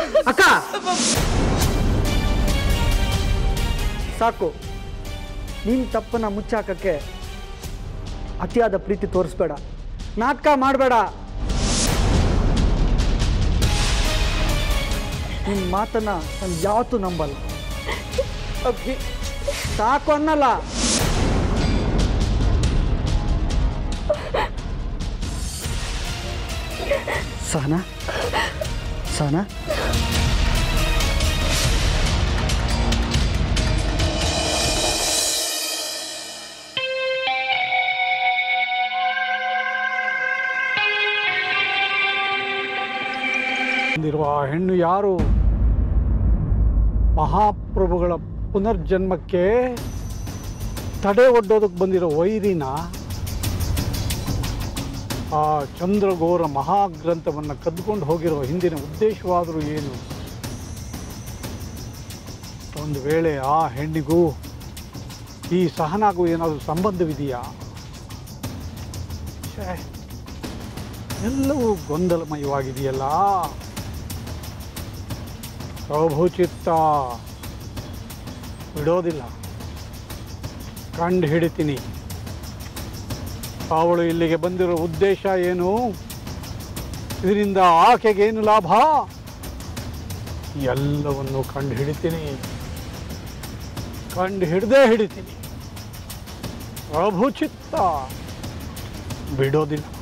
ಅಕ್ಕ ಸಾಕು, ನಿನ್ನ ತಪ್ಪನ್ನ ಮುಚ್ಚಾಕಕ್ಕೆ ಅತಿಯಾದ ಪ್ರೀತಿ ತೋರಿಸ್ಬೇಡ, ನಾಟಕ ಮಾಡಬೇಡ. ನಿನ್ನ ಮಾತನ್ನ ನಾನು ಯಾವತ್ತೂ ನಂಬಲ್ಲ. ಅಭಿ ಸಾಕು ಅನ್ನಲ್ಲ. ಸಹನಾ ಸಹನಾ ಹೆಣ್ಣು ಯಾರು? ಮಹಾಪ್ರಭುಗಳ ಪುನರ್ಜನ್ಮಕ್ಕೆ ತಡೆ ಒಡ್ಡೋದಕ್ಕೆ ಬಂದಿರೋ ವೈರಿನ? ಆ ಚಂದ್ರಘೋರ ಮಹಾಗ್ರಂಥವನ್ನು ಕದ್ದುಕೊಂಡು ಹೋಗಿರೋ ಹಿಂದಿನ ಉದ್ದೇಶವಾದರೂ ಏನು? ಒಂದು ವೇಳೆ ಆ ಹೆಣ್ಣಿಗೂ ಈ ಸಹನಾಗೂ ಏನಾದರೂ ಸಂಬಂಧವಿದೆಯಾ? ಎಲ್ಲವೂ ಗೊಂದಲಮಯವಾಗಿದೆಯಲ್ಲ. ಪ್ರಭುಚಿತ್ತ ಬಿಡೋದಿಲ್ಲ, ಕಂಡು ಹಿಡಿತೀನಿ. ಅವಳು ಇಲ್ಲಿಗೆ ಬಂದಿರೋ ಉದ್ದೇಶ ಏನು? ಇದರಿಂದ ಆಕೆಗೇನು ಲಾಭ? ಎಲ್ಲವನ್ನು ಕಂಡು ಹಿಡಿತೀನಿ, ಕಂಡು ಹಿಡ್ದೇ ಹಿಡಿತೀನಿ. ಪ್ರಭುಚಿತ್ತ ಬಿಡೋದಿಲ್ಲ.